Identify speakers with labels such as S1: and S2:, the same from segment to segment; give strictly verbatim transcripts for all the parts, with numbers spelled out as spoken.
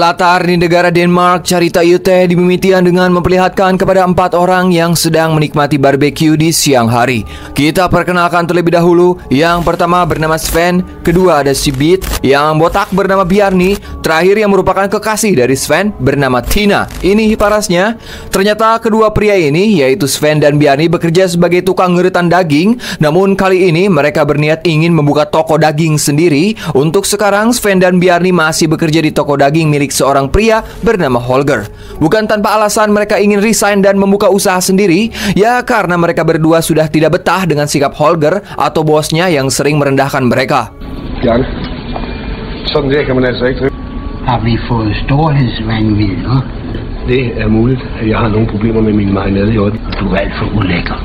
S1: Berlatar di negara Denmark, cerita itu dimimitikan dengan memperlihatkan kepada empat orang yang sedang menikmati barbeque di siang hari. Kita perkenalkan terlebih dahulu. Yang pertama bernama Sven, kedua ada si Beat, yang botak bernama Bjarni, terakhir yang merupakan kekasih dari Sven bernama Tina. Ini parasnya, ternyata kedua pria ini yaitu Sven dan Bjarni bekerja sebagai tukang ngeretan daging. Namun kali ini mereka berniat ingin membuka toko daging sendiri. Untuk sekarang Sven dan Bjarni masih bekerja di toko daging milik seorang pria bernama Holger. Bukan tanpa alasan mereka ingin resign dan membuka usaha sendiri, ya karena mereka berdua sudah tidak betah dengan sikap Holger atau bosnya yang sering merendahkan mereka.
S2: Bjarne, sådan der kan man altså ikke.
S3: Har vi fået storhedsvanvid, hva?
S2: Det er muligt, at jeg har nogle problemer med min marinade i øjeblikket.
S3: Du er alt for ulækker.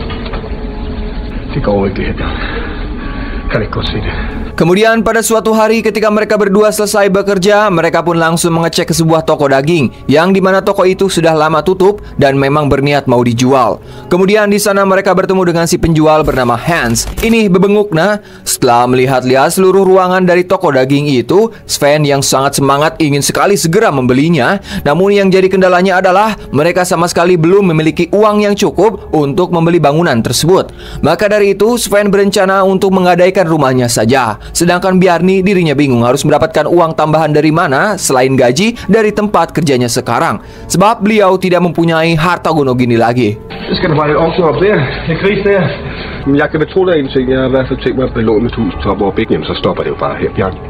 S2: Det går ikke det her, Bjarne. Kan ikke godt se det.
S1: Kemudian pada suatu hari ketika mereka berdua selesai bekerja, mereka pun langsung mengecek ke sebuah toko daging yang dimana toko itu sudah lama tutup dan memang berniat mau dijual. Kemudian di sana mereka bertemu dengan si penjual bernama Hans. Ini bebenguk nah. Setelah melihat-lihat seluruh ruangan dari toko daging itu, Sven yang sangat semangat ingin sekali segera membelinya. Namun yang jadi kendalanya adalah mereka sama sekali belum memiliki uang yang cukup untuk membeli bangunan tersebut. Maka dari itu Sven berencana untuk menggadaikan rumahnya saja. Sedangkan Bjarni dirinya bingung harus mendapatkan uang tambahan dari mana selain gaji dari tempat kerjanya sekarang. Sebab beliau tidak mempunyai harta gono gini lagi.
S2: Skal du bare også op der? Det er gris der. Men jeg kan betro dig en ting. Jeg har i hvert fald tænkt mig at belåne mit hus til Aalborg Bæknem, så stopper det jo bare her, Bjarne.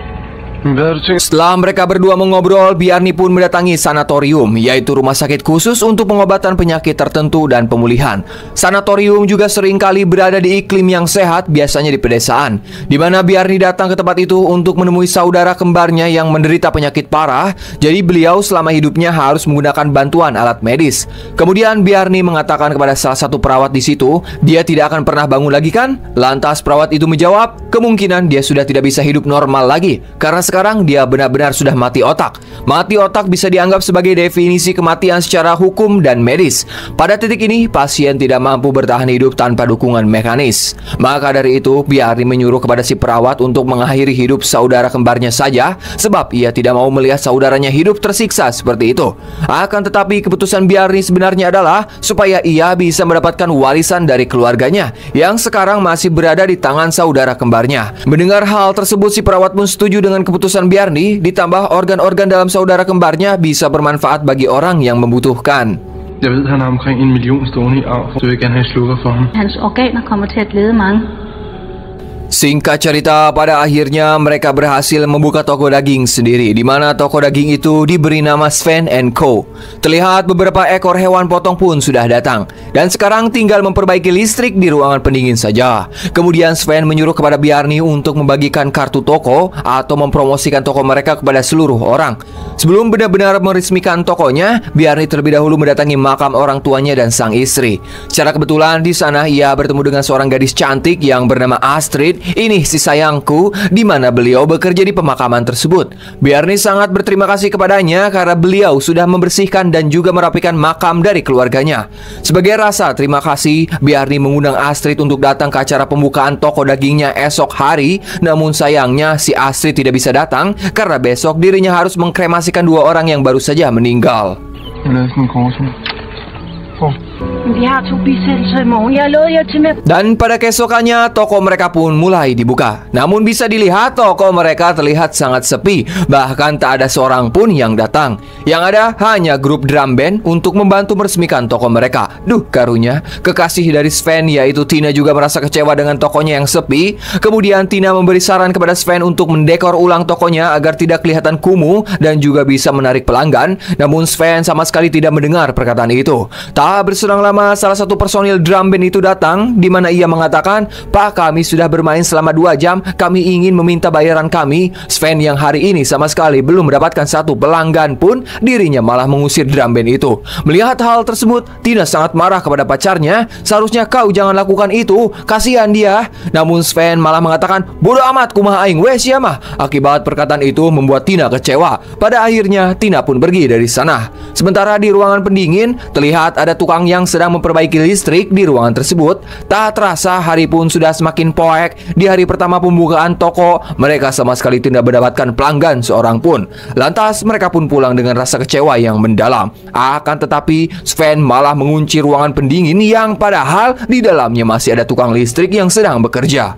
S1: Setelah mereka berdua mengobrol, Bjarni pun mendatangi sanatorium, yaitu rumah sakit khusus untuk pengobatan penyakit tertentu dan pemulihan. Sanatorium juga seringkali berada di iklim yang sehat, biasanya di pedesaan, di mana Bjarni datang ke tempat itu untuk menemui saudara kembarnya yang menderita penyakit parah. Jadi beliau selama hidupnya harus menggunakan bantuan alat medis. Kemudian Bjarni mengatakan kepada salah satu perawat di situ, dia tidak akan pernah bangun lagi kan? Lantas perawat itu menjawab, kemungkinan dia sudah tidak bisa hidup normal lagi, karena sekarang dia benar-benar sudah mati otak. Mati otak bisa dianggap sebagai definisi kematian secara hukum dan medis. Pada titik ini, pasien tidak mampu bertahan hidup tanpa dukungan mekanis. Maka dari itu, Bjarni menyuruh kepada si perawat untuk mengakhiri hidup saudara kembarnya saja, sebab ia tidak mau melihat saudaranya hidup tersiksa seperti itu. Akan tetapi, keputusan Bjarni sebenarnya adalah supaya ia bisa mendapatkan warisan dari keluarganya, yang sekarang masih berada di tangan saudara kembarnya. Mendengar hal tersebut, si perawat pun setuju dengan keputusan Keputusan Bjarni, ditambah organ-organ dalam saudara kembarnya bisa bermanfaat bagi orang yang membutuhkan.
S4: Jeg ved, han har omkring en million stående i arv, så jeg kan have slukker for ham.
S5: Hans organer kommer til at glæde mange.
S1: Singkat cerita, pada akhirnya mereka berhasil membuka toko daging sendiri, di mana toko daging itu diberi nama Sven and Co. Terlihat beberapa ekor hewan potong pun sudah datang, dan sekarang tinggal memperbaiki listrik di ruangan pendingin saja. Kemudian Sven menyuruh kepada Bjarni untuk membagikan kartu toko atau mempromosikan toko mereka kepada seluruh orang. Sebelum benar-benar meresmikan tokonya, Bjarni terlebih dahulu mendatangi makam orang tuanya dan sang istri. Secara kebetulan di sana ia bertemu dengan seorang gadis cantik yang bernama Astrid. Ini si sayangku, di mana beliau bekerja di pemakaman tersebut. Bjarni sangat berterima kasih kepadanya karena beliau sudah membersihkan dan juga merapikan makam dari keluarganya. Sebagai rasa terima kasih, Bjarni mengundang Astrid untuk datang ke acara pembukaan toko dagingnya esok hari. Namun sayangnya si Astrid tidak bisa datang karena besok dirinya harus mengkremasikan dua orang yang baru saja meninggal. Dan pada keesokannya toko mereka pun mulai dibuka. Namun bisa dilihat toko mereka terlihat sangat sepi. Bahkan tak ada seorang pun yang datang. Yang ada hanya grup drum band untuk membantu meresmikan toko mereka. Duh karunya, kekasih dari Sven yaitu Tina juga merasa kecewa dengan tokonya yang sepi. Kemudian Tina memberi saran kepada Sven untuk mendekor ulang tokonya agar tidak kelihatan kumuh dan juga bisa menarik pelanggan. Namun Sven sama sekali tidak mendengar perkataan itu. Tak berselang lama, salah satu personil drum band itu datang, di mana ia mengatakan, "Pak, kami sudah bermain selama dua jam, kami ingin meminta bayaran kami." Sven yang hari ini sama sekali belum mendapatkan satu pelanggan pun, dirinya malah mengusir drum band itu. Melihat hal tersebut, Tina sangat marah kepada pacarnya. "Seharusnya kau jangan lakukan itu, kasihan dia." Namun Sven malah mengatakan, "Bodoh amat, kumaha aing we sia mah." Akibat perkataan itu membuat Tina kecewa. Pada akhirnya Tina pun pergi dari sana. Sementara di ruangan pendingin, terlihat ada tukang yang sedang memperbaiki listrik di ruangan tersebut. Tak terasa hari pun sudah semakin poek. Di hari pertama pembukaan toko, mereka sama sekali tidak mendapatkan pelanggan seorang pun. Lantas mereka pun pulang dengan rasa kecewa yang mendalam. Akan tetapi Sven malah mengunci ruangan pendingin yang padahal di dalamnya masih ada tukang listrik yang sedang bekerja.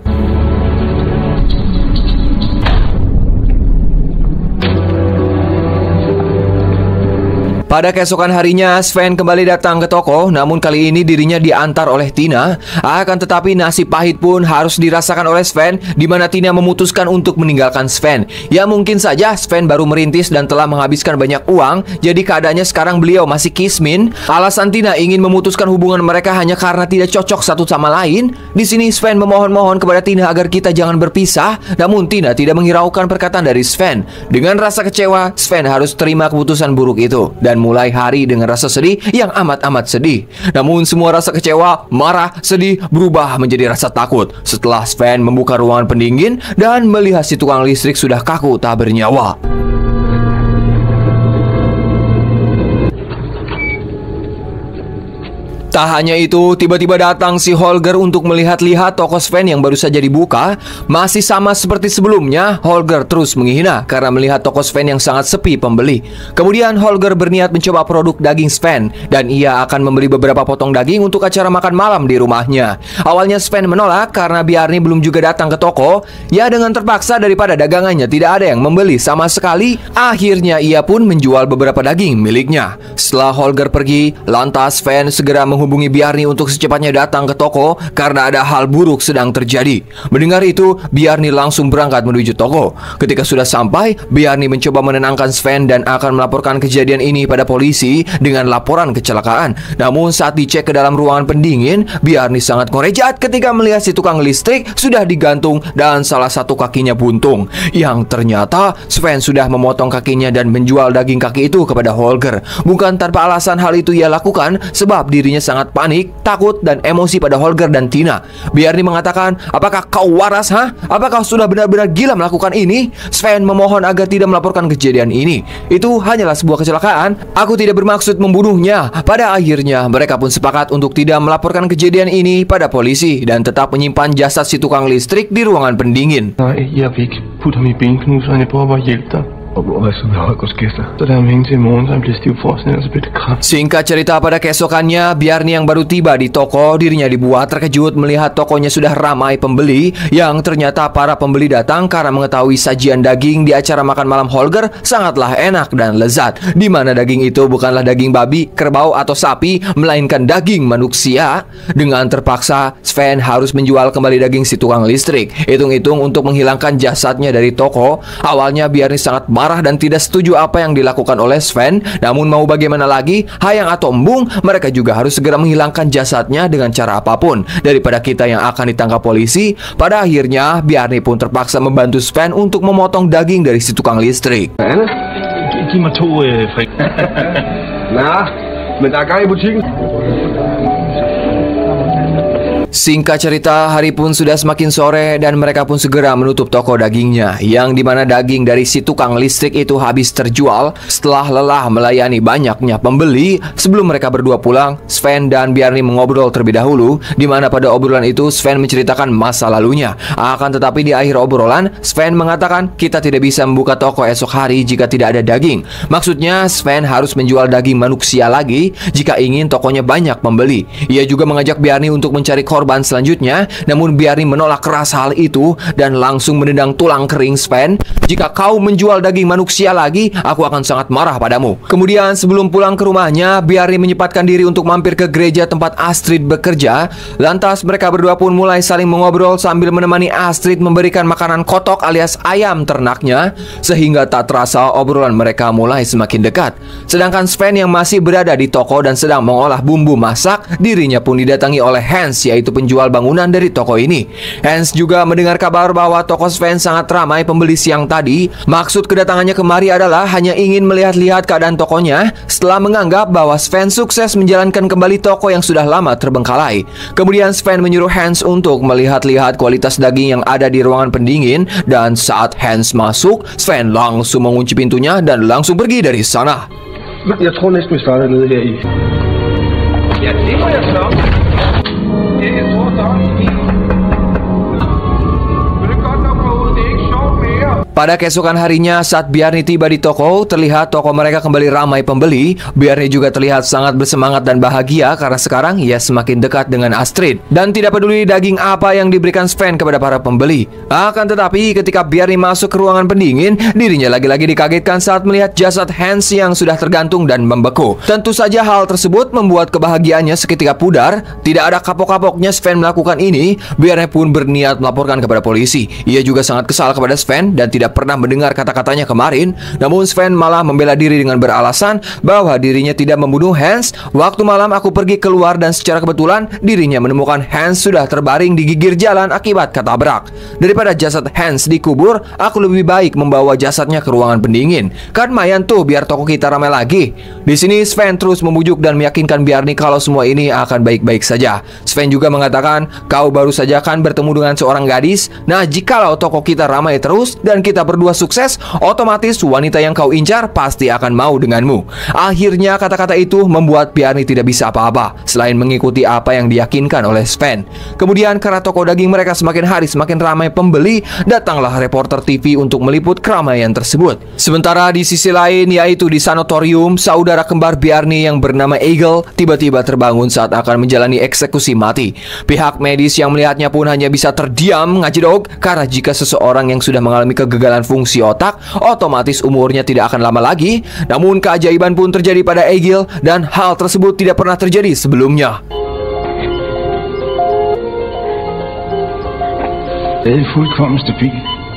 S1: Pada keesokan harinya, Sven kembali datang ke toko, namun kali ini dirinya diantar oleh Tina. Akan tetapi nasib pahit pun harus dirasakan oleh Sven, di mana Tina memutuskan untuk meninggalkan Sven. Ya mungkin saja Sven baru merintis dan telah menghabiskan banyak uang, jadi keadaannya sekarang beliau masih kismin. Alasan Tina ingin memutuskan hubungan mereka hanya karena tidak cocok satu sama lain. Di sini Sven memohon-mohon kepada Tina agar kita jangan berpisah, namun Tina tidak menghiraukan perkataan dari Sven. Dengan rasa kecewa, Sven harus terima keputusan buruk itu dan mulai hari dengan rasa sedih yang amat-amat sedih. Namun semua rasa kecewa, marah, sedih berubah menjadi rasa takut setelah Sven membuka ruangan pendingin dan melihat si tukang listrik sudah kaku tak bernyawa. Tak hanya itu, tiba-tiba datang si Holger untuk melihat-lihat toko Sven yang baru saja dibuka. Masih sama seperti sebelumnya, Holger terus menghina karena melihat toko Sven yang sangat sepi pembeli. Kemudian Holger berniat mencoba produk daging Sven dan ia akan membeli beberapa potong daging untuk acara makan malam di rumahnya. Awalnya Sven menolak karena Bjarni belum juga datang ke toko. Ya dengan terpaksa daripada dagangannya tidak ada yang membeli sama sekali, akhirnya ia pun menjual beberapa daging miliknya. Setelah Holger pergi, lantas Sven segera menghubungi hubungi Bjarni untuk secepatnya datang ke toko karena ada hal buruk sedang terjadi. Mendengar itu, Bjarni langsung berangkat menuju toko. Ketika sudah sampai, Bjarni mencoba menenangkan Sven dan akan melaporkan kejadian ini pada polisi dengan laporan kecelakaan. Namun saat dicek ke dalam ruangan pendingin, Bjarni sangat ngorejat ketika melihat si tukang listrik sudah digantung dan salah satu kakinya buntung. Yang ternyata Sven sudah memotong kakinya dan menjual daging kaki itu kepada Holger. Bukan tanpa alasan hal itu ia lakukan sebab dirinya sangat sangat panik, takut, dan emosi pada Holger dan Tina. Bjarni mengatakan, apakah kau waras, ha? Apakah sudah benar-benar gila melakukan ini? Sven memohon agar tidak melaporkan kejadian ini. Itu hanyalah sebuah kecelakaan. Aku tidak bermaksud membunuhnya. Pada akhirnya, mereka pun sepakat untuk tidak melaporkan kejadian ini pada polisi dan tetap menyimpan jasad si tukang listrik di ruangan pendingin.
S4: Nej, jeg vil ikke putte ham i benknuseren. Jeg prøver bare at hjælpe dig.
S1: Singkat cerita, pada keesokannya Bjarni yang baru tiba di toko, dirinya dibuat terkejut melihat tokonya sudah ramai pembeli. Yang ternyata para pembeli datang karena mengetahui sajian daging di acara makan malam Holger sangatlah enak dan lezat, di mana daging itu bukanlah daging babi, kerbau atau sapi, melainkan daging manusia. Dengan terpaksa Sven harus menjual kembali daging si tukang listrik, hitung-hitung untuk menghilangkan jasadnya dari toko. Awalnya Bjarni sangat marah dan tidak setuju apa yang dilakukan oleh Sven. Namun mau bagaimana lagi, hayang atau embung, mereka juga harus segera menghilangkan jasadnya dengan cara apapun daripada kita yang akan ditangkap polisi. Pada akhirnya Bjarni pun terpaksa membantu Sven untuk memotong daging dari si tukang listrik.
S4: Giv mig to øh, frik.
S2: Nah, men der er gang i butikken.
S1: Singkat cerita, hari pun sudah semakin sore dan mereka pun segera menutup toko dagingnya, yang dimana daging dari si tukang listrik itu habis terjual. Setelah lelah melayani banyaknya pembeli, sebelum mereka berdua pulang, Sven dan Bjarni mengobrol terlebih dahulu, dimana pada obrolan itu Sven menceritakan masa lalunya. Akan tetapi di akhir obrolan, Sven mengatakan kita tidak bisa membuka toko esok hari jika tidak ada daging. Maksudnya Sven harus menjual daging manusia lagi jika ingin tokonya banyak pembeli. Ia juga mengajak Bjarni untuk mencari korban selanjutnya, namun Bjarni menolak keras hal itu dan langsung menendang tulang kering Sven. Jika kau menjual daging manusia lagi, aku akan sangat marah padamu. Kemudian sebelum pulang ke rumahnya, Bjarni menyempatkan diri untuk mampir ke gereja tempat Astrid bekerja. Lantas mereka berdua pun mulai saling mengobrol sambil menemani Astrid memberikan makanan kotok alias ayam ternaknya, sehingga tak terasa obrolan mereka mulai semakin dekat. Sedangkan Sven yang masih berada di toko dan sedang mengolah bumbu masak, dirinya pun didatangi oleh Hans, yaitu penjual bangunan dari toko ini. Hans juga mendengar kabar bahwa toko Sven sangat ramai pembeli siang tadi. Maksud kedatangannya kemari adalah hanya ingin melihat-lihat keadaan tokonya setelah menganggap bahwa Sven sukses menjalankan kembali toko yang sudah lama terbengkalai. Kemudian Sven menyuruh Hans untuk melihat-lihat kualitas daging yang ada di ruangan pendingin, dan saat Hans masuk, Sven langsung mengunci pintunya dan langsung pergi dari sana.
S2: Jeg tror næsten vi starter nede her i Ja, det må jeg så. Ja, jeg tror så også. Vil du godt nok gå ud? Det er ikke sjovt mere.
S1: Pada keesokan harinya saat Bjarni tiba di toko, terlihat toko mereka kembali ramai pembeli. Bjarni juga terlihat sangat bersemangat dan bahagia karena sekarang ia semakin dekat dengan Astrid dan tidak peduli daging apa yang diberikan Sven kepada para pembeli. Akan tetapi ketika Bjarni masuk ke ruangan pendingin, dirinya lagi-lagi dikagetkan saat melihat jasad Hans yang sudah tergantung dan membeku. Tentu saja hal tersebut membuat kebahagiaannya seketika pudar. Tidak ada kapok-kapoknya Sven melakukan ini. Bjarni pun berniat melaporkan kepada polisi. Ia juga sangat kesal kepada Sven dan tidak pernah mendengar kata-katanya kemarin. Namun Sven malah membela diri dengan beralasan bahwa dirinya tidak membunuh Hans. Waktu malam aku pergi keluar dan secara kebetulan dirinya menemukan Hans sudah terbaring di gigir jalan akibat ketabrak. Daripada jasad Hans dikubur, aku lebih baik membawa jasadnya ke ruangan pendingin. Kan mayan tuh biar toko kita ramai lagi. Di sini Sven terus membujuk dan meyakinkan Bjarni kalau semua ini akan baik-baik saja. Sven juga mengatakan, kau baru saja kan bertemu dengan seorang gadis. Nah, jikalau toko kita ramai terus dan kita berdua sukses, otomatis wanita yang kau incar pasti akan mau denganmu. Akhirnya kata-kata itu membuat Bjarni tidak bisa apa-apa selain mengikuti apa yang diyakinkan oleh Sven. Kemudian karena toko daging mereka semakin hari semakin ramai pembeli, datanglah reporter T V untuk meliput keramaian tersebut. Sementara di sisi lain, yaitu di sanatorium, saudara kembar Bjarni yang bernama Egil tiba-tiba terbangun saat akan menjalani eksekusi mati. Pihak medis yang melihatnya pun hanya bisa terdiam ngajedog karena jika seseorang yang sudah mengalami kegagalan fungsi otak, otomatis umurnya tidak akan lama lagi. Namun keajaiban pun terjadi pada Egil dan hal tersebut tidak pernah terjadi sebelumnya.
S4: Det er fuldkommen stabil.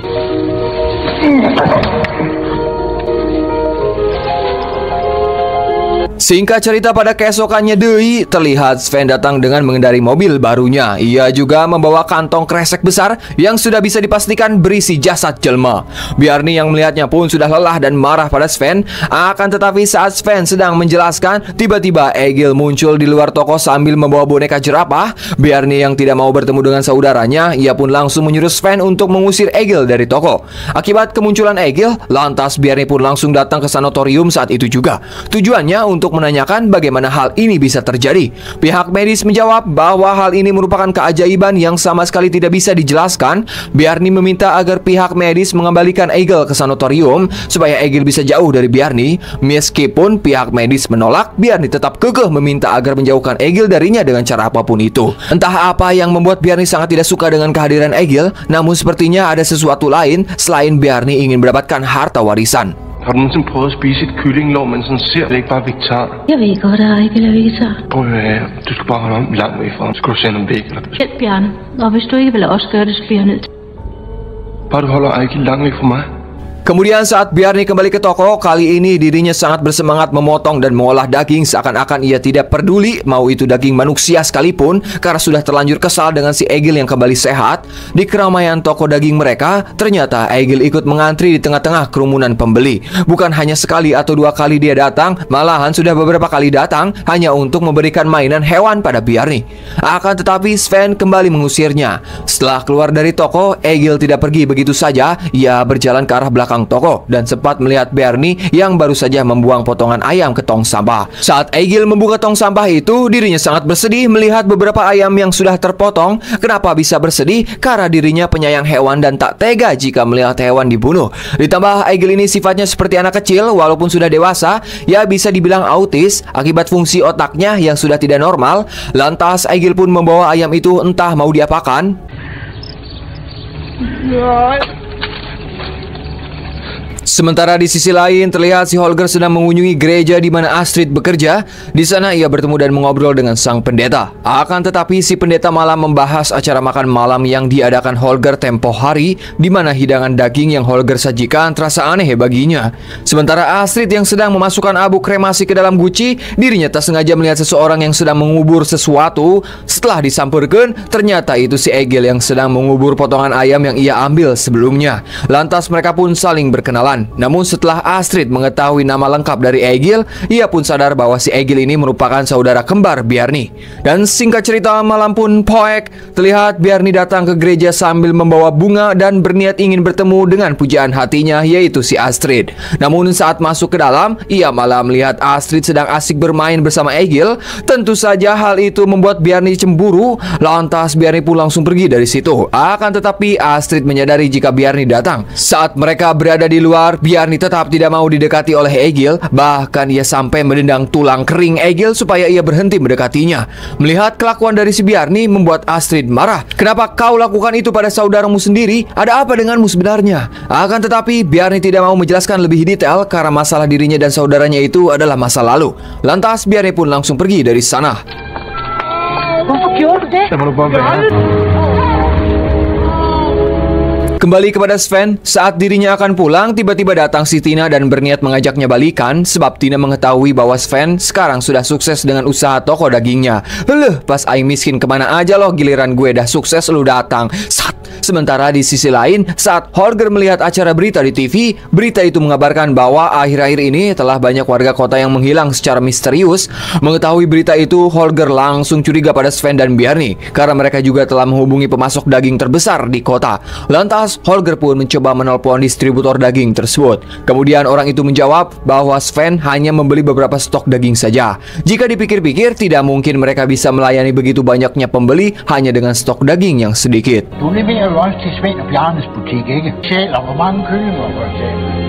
S1: Singkat cerita, pada keesokannya deui, terlihat Sven datang dengan mengendari mobil barunya. Ia juga membawa kantong kresek besar yang sudah bisa dipastikan berisi jasad jelma. Bjarni yang melihatnya pun sudah lelah dan marah pada Sven. Akan tetapi saat Sven sedang menjelaskan, tiba-tiba Egil muncul di luar toko sambil membawa boneka jerapah. Bjarni yang tidak mau bertemu dengan saudaranya, ia pun langsung menyuruh Sven untuk mengusir Egil dari toko. Akibat kemunculan Egil, lantas Bjarni pun langsung datang ke sanatorium saat itu juga. Tujuannya untuk menanyakan bagaimana hal ini bisa terjadi. Pihak medis menjawab bahwa hal ini merupakan keajaiban yang sama sekali tidak bisa dijelaskan. Bjarni meminta agar pihak medis mengembalikan Egil ke sanatorium supaya Egil bisa jauh dari Bjarni. Meskipun pihak medis menolak, Bjarni tetap kekeh meminta agar menjauhkan Egil darinya dengan cara apapun itu. Entah apa yang membuat Bjarni sangat tidak suka dengan kehadiran Egil, namun sepertinya ada sesuatu lain selain Bjarni ingin mendapatkan harta warisan.
S4: Har du nogensinde prøvet at spise et kyllinglår, men sådan ser det ikke bare vegetar?
S5: Jeg ved godt, at Egil er vegetar.
S4: Prøv at høre her. Du skal bare holde ham langt væk fra ham. Så skal du sende ham væk. Eller...
S5: Hjælp, Bjarne. Og hvis du ikke vil også gøre det, så bliver jeg nødt til.
S4: Bare du holder Egil langt væk fra mig.
S1: Kemudian saat Bjarni kembali ke toko, kali ini dirinya sangat bersemangat memotong dan mengolah daging seakan-akan ia tidak peduli mau itu daging manusia sekalipun karena sudah terlanjur kesal dengan si Egil yang kembali sehat. Di keramaian toko daging mereka, ternyata Egil ikut mengantri di tengah-tengah kerumunan pembeli. Bukan hanya sekali atau dua kali dia datang, malahan sudah beberapa kali datang hanya untuk memberikan mainan hewan pada Bjarni. Akan tetapi Sven kembali mengusirnya. Setelah keluar dari toko, Egil tidak pergi begitu saja. Ia berjalan ke arah belakang toko dan sempat melihat Bjarni yang baru saja membuang potongan ayam ke tong sampah. Saat Egil membuka tong sampah itu, dirinya sangat bersedih melihat beberapa ayam yang sudah terpotong. Kenapa bisa bersedih? Karena dirinya penyayang hewan dan tak tega jika melihat hewan dibunuh. Ditambah Egil ini sifatnya seperti anak kecil walaupun sudah dewasa, ya bisa dibilang autis akibat fungsi otaknya yang sudah tidak normal. Lantas Egil pun membawa ayam itu entah mau diapakan. Sementara di sisi lain terlihat si Holger sedang mengunjungi gereja di mana Astrid bekerja. Di sana ia bertemu dan mengobrol dengan sang pendeta. Akan tetapi si pendeta malah membahas acara makan malam yang diadakan Holger tempo hari, di mana hidangan daging yang Holger sajikan terasa aneh baginya. Sementara Astrid yang sedang memasukkan abu kremasi ke dalam guci, dirinya tak sengaja melihat seseorang yang sedang mengubur sesuatu. Setelah disamperkan, ternyata itu si Egil yang sedang mengubur potongan ayam yang ia ambil sebelumnya. Lantas mereka pun saling berkenalan. kecelakaan. Namun setelah Astrid mengetahui nama lengkap dari Egil, ia pun sadar bahwa si Egil ini merupakan saudara kembar Bjarni. Dan singkat cerita, malam pun poek, terlihat Bjarni datang ke gereja sambil membawa bunga dan berniat ingin bertemu dengan pujaan hatinya, yaitu si Astrid. Namun saat masuk ke dalam, ia malah melihat Astrid sedang asik bermain bersama Egil. Tentu saja hal itu membuat Bjarni cemburu. Lantas Bjarni pun langsung pergi dari situ. Akan tetapi Astrid menyadari jika Bjarni datang. Saat mereka berada di luar, Bjarni tetap tidak mau didekati oleh Egil. Bahkan ia sampai mendendang tulang kering Egil supaya ia berhenti mendekatinya. Melihat kelakuan dari si Bjarni membuat Astrid marah. Kenapa kau lakukan itu pada saudaramu sendiri? Ada apa denganmu sebenarnya? Akan tetapi Bjarni tidak mau menjelaskan lebih detail karena masalah dirinya dan saudaranya itu adalah masa lalu. Lantas Bjarni pun langsung pergi dari sana. Kembali kepada Sven, saat dirinya akan pulang, tiba-tiba datang si Tina dan berniat mengajaknya balikan sebab Tina mengetahui bahwa Sven sekarang sudah sukses dengan usaha toko dagingnya. Heleh, pas aing miskin kemana aja loh, giliran gue dah sukses lu datang. Sat. Sementara di sisi lain, saat Holger melihat acara berita di T V, berita itu mengabarkan bahwa akhir-akhir ini telah banyak warga kota yang menghilang secara misterius. Mengetahui berita itu, Holger langsung curiga pada Sven dan Bjarni karena mereka juga telah menghubungi pemasok daging terbesar di kota. Lantas Holger pun mencoba menelpon distributor daging tersebut. Kemudian orang itu menjawab bahwa Sven hanya membeli beberapa stok daging saja. Jika dipikir-pikir, tidak mungkin mereka bisa melayani begitu banyaknya pembeli hanya dengan stok daging yang sedikit.
S3: Du leverer jo også til Svend og Bjarnes butik, ikke? Sjæler, hvor mange kyllinger for eksempel.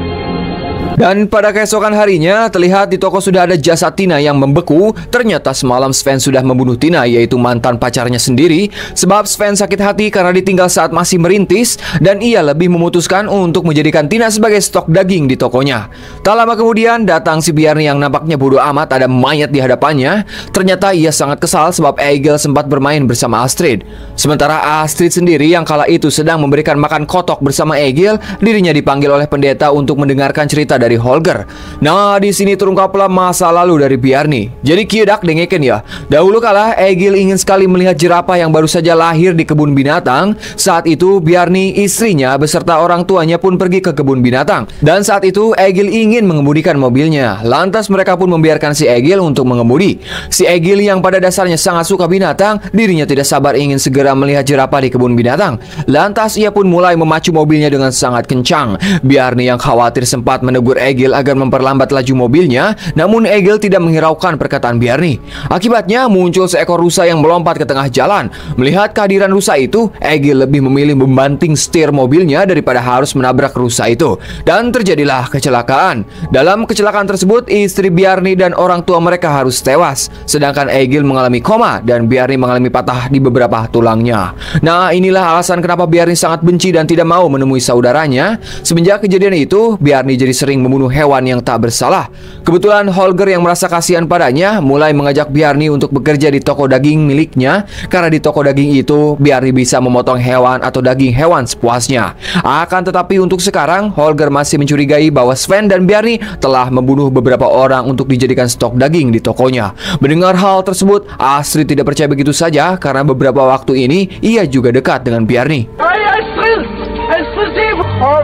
S1: Dan pada keesokan harinya, terlihat di toko sudah ada jasad Tina yang membeku. Ternyata semalam Sven sudah membunuh Tina, yaitu mantan pacarnya sendiri. Sebab Sven sakit hati karena ditinggal saat masih merintis, dan ia lebih memutuskan untuk menjadikan Tina sebagai stok daging di tokonya. Tak lama kemudian, datang si Bjarni yang nampaknya bodoh amat ada mayat di hadapannya. Ternyata ia sangat kesal sebab Egil sempat bermain bersama Astrid. Sementara Astrid sendiri yang kala itu sedang memberikan makan kotok bersama Egil, dirinya dipanggil oleh pendeta untuk mendengarkan cerita dari Holger. Nah, di sini terungkaplah masa lalu dari Bjarni. Jadi kiedak dengeken ya. Dahulu kala Egil ingin sekali melihat jerapah yang baru saja lahir di kebun binatang. Saat itu Bjarni, istrinya beserta orang tuanya pun pergi ke kebun binatang. Dan saat itu Egil ingin mengemudikan mobilnya. Lantas mereka pun membiarkan si Egil untuk mengemudi. Si Egil yang pada dasarnya sangat suka binatang, dirinya tidak sabar ingin segera melihat jerapah di kebun binatang. Lantas ia pun mulai memacu mobilnya dengan sangat kencang. Bjarni yang khawatir sempat menegur Egil agar memperlambat laju mobilnya, namun Egil tidak menghiraukan perkataan Bjarni. Akibatnya muncul seekor rusa yang melompat ke tengah jalan. Melihat kehadiran rusa itu, Egil lebih memilih membanting setir mobilnya daripada harus menabrak rusa itu. Dan terjadilah kecelakaan. Dalam kecelakaan tersebut, istri Bjarni dan orang tua mereka harus tewas, sedangkan Egil mengalami koma dan Bjarni mengalami patah di beberapa tulangnya. Nah, inilah alasan kenapa Bjarni sangat benci dan tidak mau menemui saudaranya. Semenjak kejadian itu, Bjarni jadi sering membunuh hewan yang tak bersalah. Kebetulan Holger yang merasa kasihan padanya mulai mengajak Bjarni untuk bekerja di toko daging miliknya, karena di toko daging itu Bjarni bisa memotong hewan atau daging hewan sepuasnya. Akan tetapi untuk sekarang Holger masih mencurigai bahwa Sven dan Bjarni telah membunuh beberapa orang untuk dijadikan stok daging di tokonya. Mendengar hal tersebut, Astrid tidak percaya begitu saja karena beberapa waktu ini ia juga dekat dengan Bjarni.
S6: Hej Astrid! Astrid,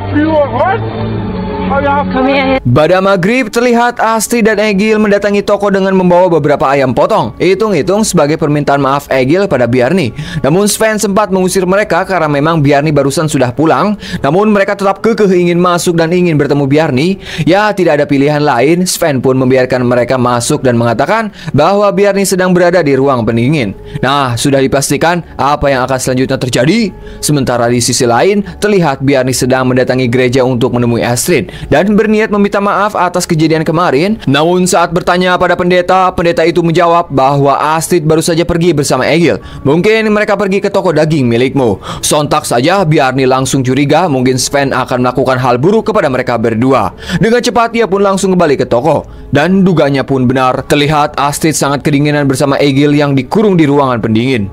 S5: Kom her.
S1: Pada maghrib terlihat Astrid dan Egil mendatangi toko dengan membawa beberapa ayam potong. Hitung-hitung sebagai permintaan maaf Egil pada Bjarni. Namun Sven sempat mengusir mereka karena memang Bjarni barusan sudah pulang. Namun mereka tetap kekeh ingin masuk dan ingin bertemu Bjarni. Ya, tidak ada pilihan lain. Sven pun membiarkan mereka masuk dan mengatakan bahwa Bjarni sedang berada di ruang pendingin. Nah, sudah dipastikan apa yang akan selanjutnya terjadi. Sementara di sisi lain terlihat Bjarni sedang mendatangi gereja untuk menemui Astrid dan berniat meminta maaf atas kejadian kemarin. Namun saat bertanya pada pendeta, pendeta itu menjawab bahwa Astrid baru saja pergi bersama Egil. Mungkin mereka pergi ke toko daging milikmu. Sontak saja Bjarni langsung curiga mungkin Sven akan melakukan hal buruk kepada mereka berdua. Dengan cepat ia pun langsung kembali ke toko. Dan duganya pun benar, terlihat Astrid sangat kedinginan bersama Egil yang dikurung di ruangan pendingin.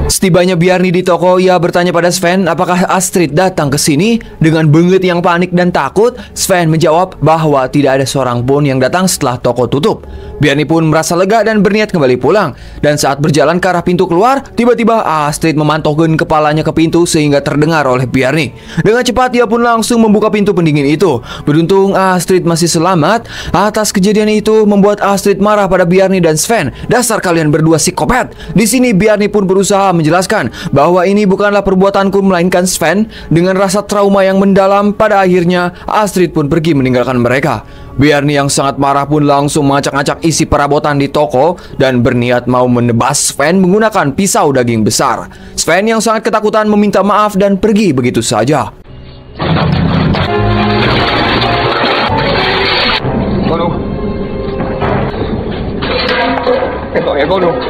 S1: Setibanya Bjarni di toko, ia bertanya pada Sven apakah Astrid datang ke sini. Dengan benget yang panik dan takut, Sven menjawab bahwa tidak ada seorang pun yang datang setelah toko tutup. Bjarni pun merasa lega dan berniat kembali pulang. Dan saat berjalan ke arah pintu keluar, tiba-tiba Astrid memantulkan kepalanya ke pintu sehingga terdengar oleh Bjarni. Dengan cepat ia pun langsung membuka pintu pendingin itu. Beruntung Astrid masih selamat. Atas kejadian itu membuat Astrid marah pada Bjarni dan Sven. Dasar kalian berdua psikopat. Di sini Bjarni pun berusaha menjelaskan bahwa ini bukanlah perbuatanku melainkan Sven. Dengan rasa trauma yang mendalam, pada akhirnya Astrid pun pergi meninggalkan mereka. Bjarni yang sangat marah pun langsung mengacak-acak isi perabotan di toko dan berniat mau menebas Sven menggunakan pisau daging besar. Sven yang sangat ketakutan meminta maaf dan pergi begitu saja.
S2: Gå nu. Jeg går, jeg går nu.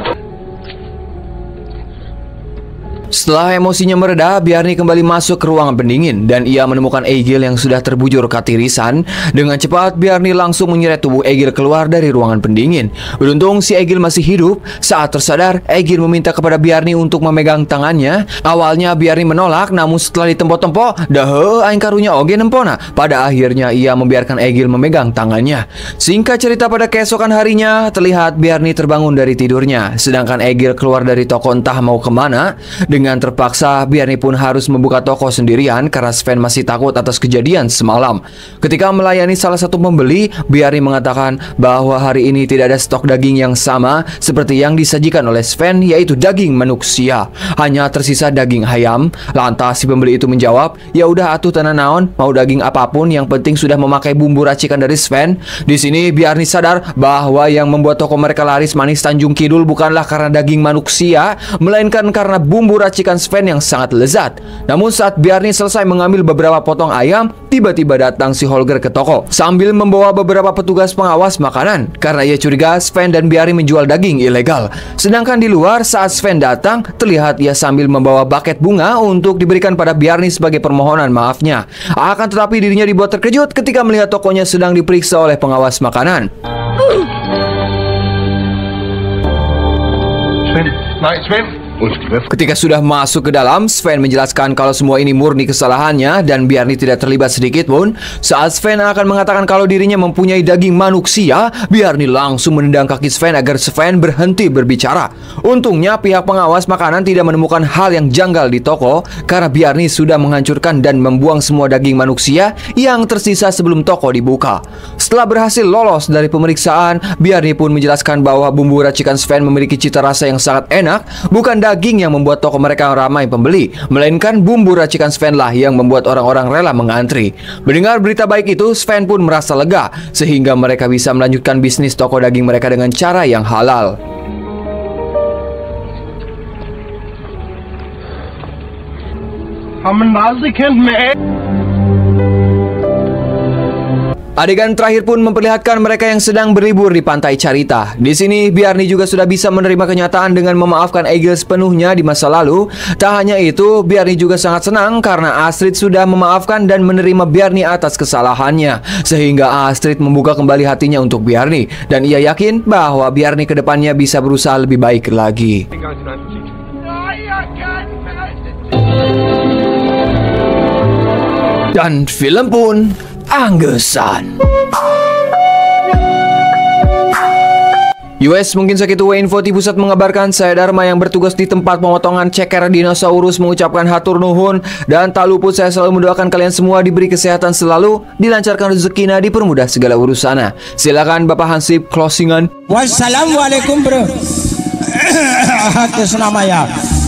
S1: Setelah emosinya mereda, Bjarni kembali masuk ke ruangan pendingin dan ia menemukan Egil yang sudah terbujur katirisan. Dengan cepat, Bjarni langsung menyeret tubuh Egil keluar dari ruangan pendingin. Beruntung si Egil masih hidup. Saat tersadar, Egil meminta kepada Bjarni untuk memegang tangannya. Awalnya Bjarni menolak, namun setelah ditempo-tempo, dah aing karunya oge nempona. Pada akhirnya ia membiarkan Egil memegang tangannya. Singkat cerita, pada keesokan harinya terlihat Bjarni terbangun dari tidurnya, sedangkan Egil keluar dari toko entah mau kemana. Dengan terpaksa, Bjarni pun harus membuka toko sendirian karena Sven masih takut atas kejadian semalam. Ketika melayani salah satu pembeli, Bjarni mengatakan bahwa hari ini tidak ada stok daging yang sama seperti yang disajikan oleh Sven, yaitu daging manusia. Hanya tersisa daging ayam. Lantas si pembeli itu menjawab, ya udah atuh tanah naon, mau daging apapun, yang penting sudah memakai bumbu racikan dari Sven. Di sini Bjarni sadar bahwa yang membuat toko mereka laris manis Tanjung Kidul bukanlah karena daging manusia, melainkan karena bumbu racikan racikan Sven yang sangat lezat. Namun saat Bjarni selesai mengambil beberapa potong ayam, tiba-tiba datang si Holger ke toko sambil membawa beberapa petugas pengawas makanan karena ia curiga Sven dan Bjarni menjual daging ilegal. Sedangkan di luar saat Sven datang, terlihat ia sambil membawa buket bunga untuk diberikan pada Bjarni sebagai permohonan maafnya. Akan tetapi dirinya dibuat terkejut ketika melihat tokonya sedang diperiksa oleh pengawas makanan.
S2: Sven, nej Sven.
S1: Ketika sudah masuk ke dalam, Sven menjelaskan kalau semua ini murni kesalahannya dan Bjarni tidak terlibat sedikit pun. Saat Sven akan mengatakan kalau dirinya mempunyai daging manusia, Bjarni langsung menendang kaki Sven agar Sven berhenti berbicara. Untungnya pihak pengawas makanan tidak menemukan hal yang janggal di toko karena Bjarni sudah menghancurkan dan membuang semua daging manusia yang tersisa sebelum toko dibuka. Setelah berhasil lolos dari pemeriksaan, Bjarni pun menjelaskan bahwa bumbu racikan Sven memiliki cita rasa yang sangat enak. Bukan daging yang membuat toko mereka ramai pembeli, melainkan bumbu racikan Sven lah yang membuat orang-orang rela mengantri. Mendengar berita baik itu, Sven pun merasa lega sehingga mereka bisa melanjutkan bisnis toko daging mereka dengan cara yang halal. Adegan terakhir pun memperlihatkan mereka yang sedang berlibur di pantai Carita. Di sini Bjarni juga sudah bisa menerima kenyataan dengan memaafkan Egil sepenuhnya di masa lalu. Tak hanya itu, Bjarni juga sangat senang karena Astrid sudah memaafkan dan menerima Bjarni atas kesalahannya, sehingga Astrid membuka kembali hatinya untuk Bjarni dan ia yakin bahwa Bjarni kedepannya bisa berusaha lebih baik lagi. Dan film pun anggesan. U S mungkin segitu Info di pusat mengabarkan. Saya Dharma yang bertugas di tempat pemotongan ceker dinosaurus mengucapkan hatur nuhun dan tak luput saya selalu mendoakan kalian semua diberi kesehatan selalu, dilancarkan rezekinya, dipermudah segala urusannya. Silakan Bapak Hansip closingan.
S7: Wassalamualaikum bro. Atas nama ya.